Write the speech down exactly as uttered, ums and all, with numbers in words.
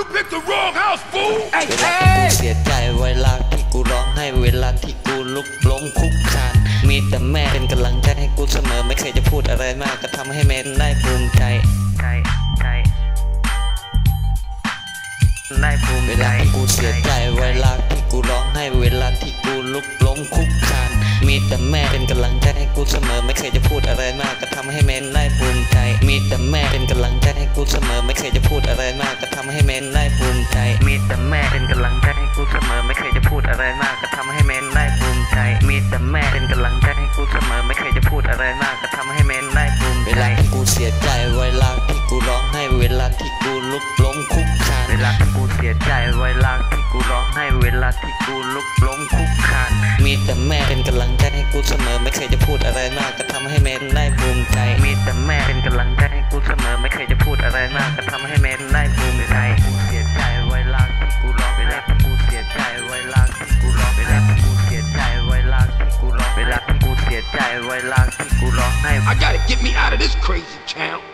picked the wrong house, fool. เวลาที่กูเสียใจเวลาที่กูร้องให้เวลาที่กูลุกล้มคุกคานมีแต่แม่เป็นกำลังใจให้กูเสมอไม่เคยจะพูดอะไรมากก็ทำให้แม่ได้ภูมิใจได้ภูมิใจเวลาที่กูเสียใจเวลาที่กูร้องให้เวลาที่กูลุกล้มคุกคานมีแต่แม่เป็นกำลังใจให้กูเสมอไม่เคยจะพูดอะไรมากก็ทำให้แม่ได้ภูมิใจมีแต่แม่เป็นกำลังใจให้กูเสมอไม่เคยจะพูดอะไรมากก็ทำให้แม่ได้ภูมิใจมีแต่แม่เป็นกำลังใจให้กูเสมอไม่เคยจะพูดอะไรมากก็ทำให้แม่ได้ภูมิใจมีแต่แม่เป็นกำลังใจให้กูเสมอไม่เคยจะพูดอะไรมากก็ทำให้แม่ได้ภูมิใจเวลาที่กูเสียใจเวลาที่กูร้องให้เวลาที่กูลุกล้มคุกคานเวลาที่กูเสียใจเวลาที่กูร้องให้เวลาที่กูลุกล้มคุกคานมีแต่แม่เป็นกำลังใจให้กูเสมอไม่เคยจะพูดอะไรมากก็ทำให้แม่ได้ภูมิใจมีแต่แม่เป็นกำลังใจให้กูเสมอไม่เคยจะพูดอะไรมากก็ทำให้แม่ได้ภูมิใจกูเสียใจเวลาที่กูร้องเวลาที่กูเสียใจเวลาที่กูร้องเวลาที่กูเสียใจเวลาที่กูร้องเวลาที่กูเสียใจเวลาที่กูร้องให้ I gotta get me out of this crazy town.